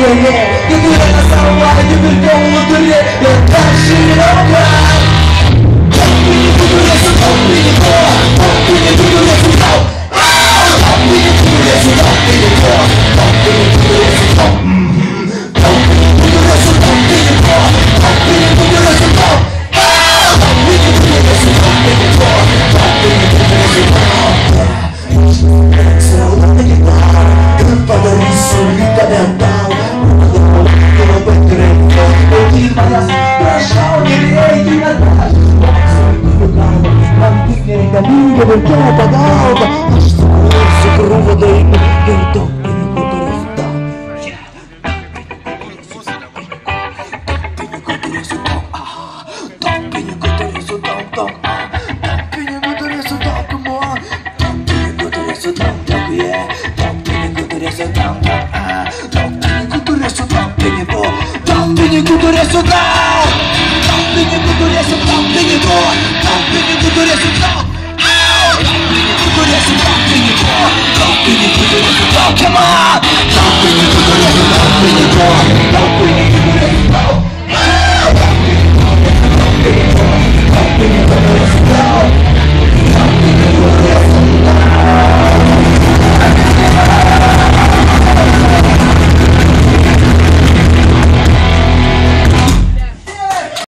Kiekvieną savaitę virtualų turi ir peršinauką. Daug pinigų turėsiu, daug pinigų, daug pinigų turėsiu, daug. Daug pinigų turėsiu, daug pinigų, daug pinigų turėsiu, daug. Daug pinigų turėsiu, daug pinigų, daug pinigų turėsiu, daug. Daug pinigų turėsiu, daug pinigų, daug pinigų turėsiu, daug. Selalu menyebar, padarysiu lytą tau. Labai greitai, į manęs prašau, nereikia nedaž. Turiu galvą, man tik nereikalinga jokia pagalba. Aš sukursiu krūvą dainų ir daug pinigų turėsiu tau. Daug pinigų turėsiu daug, daug pinigų turėsiu daug, daug pinigų turėsiu daug, daug pinigų turėsiu daug, daug, daug pinigų turėsiu daug, daug pinigų turėsiu daug pinigų, daug pinigų turėsiu daug, daug pinigų turėsiu daug pinigų, daug pinigų turėsiu daug, daug pinigų turėsiu daug pinigų, daug pinigų turėsiu daug, come on, daug pinigų turėsiu daug pinigų.